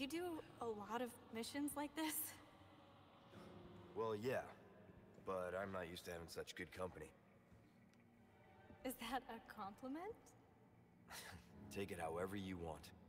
you do a lot of missions like this? Well, yeah. But I'm not used to having such good company. Is that a compliment? Take it however you want.